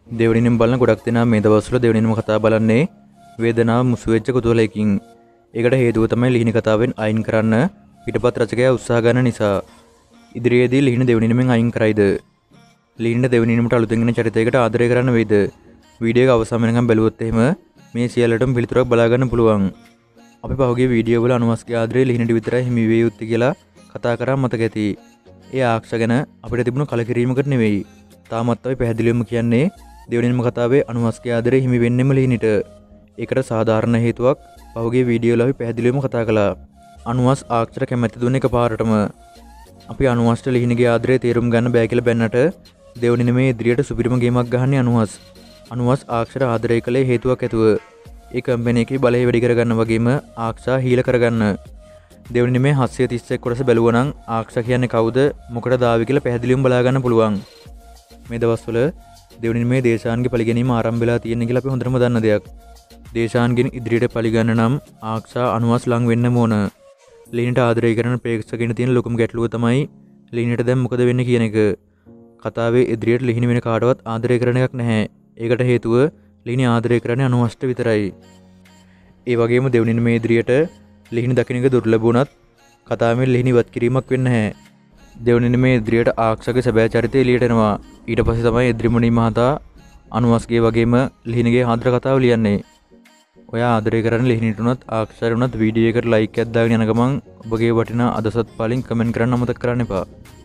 දෙවනිනම් බලන ගොඩක් දෙනා මේ දවස්වල දෙවනින්ම කතා බලන්නේ වේදනාව මුසු වෙච්ච කුතුහලයකින්. ඒකට හේතුව තමයි ලිහිණි කතාවෙන් අයින් කරන්න පිටපත් රචකයා උත්සාහ ගන්න නිසා. ඉදිරියේදී ලිහිණි දෙවනිනමෙන් අයින් කරයිද? ලිහිණිට දෙවනිනමට අලුතෙන් එන චරිතයකට ආදරය කරන්න වෙයිද? වීඩියෝ එක අවසන් වෙනකම් බැලුවොත් එහෙම මේ සියල්ලටම පිළිතුරක් බලා ගන්න පුළුවන්. අපි පහුගිය වීඩියෝ වල අනුවස්ගේ ආදරය ලිහිණිට විතරයි හිමි විය යුත්තේ කියලා කතා කරා මතක ඇති. ඒ ආක්ෂ ගැන අපිට තිබුණු කලකිරීමකට නෙවෙයි. තාමත් අපි පැහැදිලිවම කියන්නේ දෙවනින්ම කතාවේ අනුවස්ගේ ආදරේ හිමි වෙන්නෙම ලිහිණිට. ඒකට සාධාරණ හේතුවක් පහුගිය වීඩියෝ වල අපි පැහැදිලිවම කතා කළා. අනුවස් ආක්ෂට කැමැති දුන්නේ එකපාරටම. අපි අනුවස්ට ලිහිණිගේ ආදරේ තේරුම් ගන්න බෑ කියලා බැන්නට දෙවනිනමේ ඉදිරියට සුපිරිම ගේමක් ගහන්නේ අනුවස්. අනුවස් ආක්ෂට ආදරය කළේ හේතුවක් ඇතුව. ඒ කම්පැනි එකේ බලය වැඩි කරගන්න වගේම ආක්ෂා හීල කරගන්න. දෙවනිනමේ 731 කොටස බැලුවා නම් ආක්ෂා කියන්නේ කවුද මොකටද ආවේ කියලා පැහැදිලිවම බලා ගන්න පුළුවන්. මේ දවස්වල දෙවනින්මේ දේශාන්ගේ පරිගැනීම ආරම්භ වෙලා තියෙන කියලා අපි හොඳටම දන්න දෙයක්. දේශාන්ගෙන් ඉදිරියට පරිගන්න නම් ආක්ෂා අනුවස් ලං වෙන්නම ඕන. ලිහිණිට ආදරය කරන ප්‍රේක්ෂකයන් තියෙන ලොකුම ගැටලුව තමයි ලිහිණිට දැන් මොකද වෙන්නේ කියන එක. කතාවේ ඉදිරියට ලිහිණි වෙන කාටවත් ආදරය කරන එකක් නැහැ. ඒකට හේතුව ලිහිණි ආදරය කරන්නේ අනුවස්ට විතරයි. ඒ වගේම දෙවනින්මේ ඉදිරියට ලිහිණි දකින්න එක දුර්ලභ වුණත් කතාවේ ලිහිණි වත් කිරීමක් වෙන්නේ නැහැ. දෙවනින්මේ ඉදිරියට ආක්ෂගේ සැබෑ චරිතය එළියට එනවා. ඊට පස්සේ තමයි ඉදිරිමුණි මහතා අනුවස්ගේ වගේම ලිහිණිගේ ආදර කතාව ලියන්නේ. ඔයා ආදරය කරන ලිහිණිට උනත් ආක්ෂර උනත් වීඩියෝ එකට ලයික් එකක් දාගෙන යන ගමන් ඔබගේ වටිනා අදසත් පාලින් කමෙන්ට් කරන්න අමතක කරන්න එපා.